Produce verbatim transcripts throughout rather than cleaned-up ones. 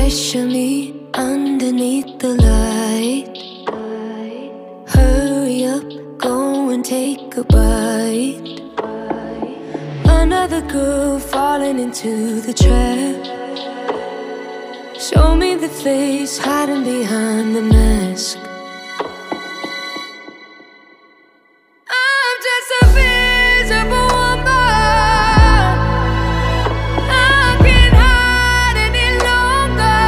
Pressure me underneath the light. Hurry up, go and take a bite. Another girl falling into the trap. Show me the face hiding behind the mask. I'm just a visible woman. I can't hide any longer.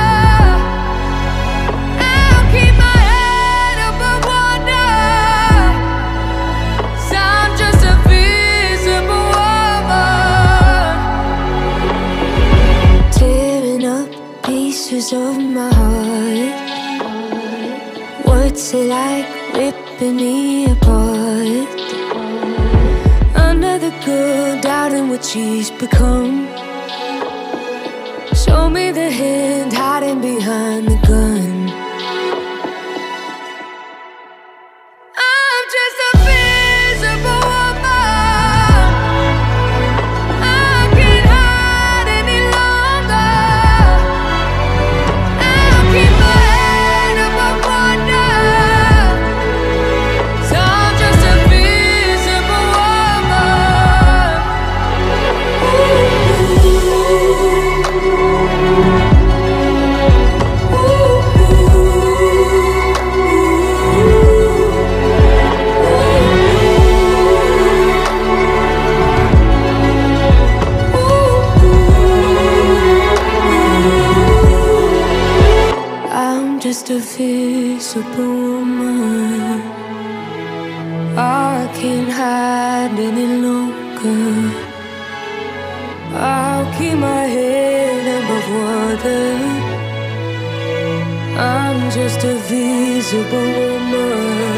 I'll keep my head above water. 'Cause I'm just a visible woman. Tearing up pieces of my heart. Words are like ripping me apart. Another girl doubting what she's become. Show me the hand hiding behind the gun. I'm just a visible woman. I can't hide any longer. I'll keep my head above water. 'Cause I'm just a visible woman. I'm just a visible woman. I can't hide any longer. I'll keep my head above water. I'm just a visible woman.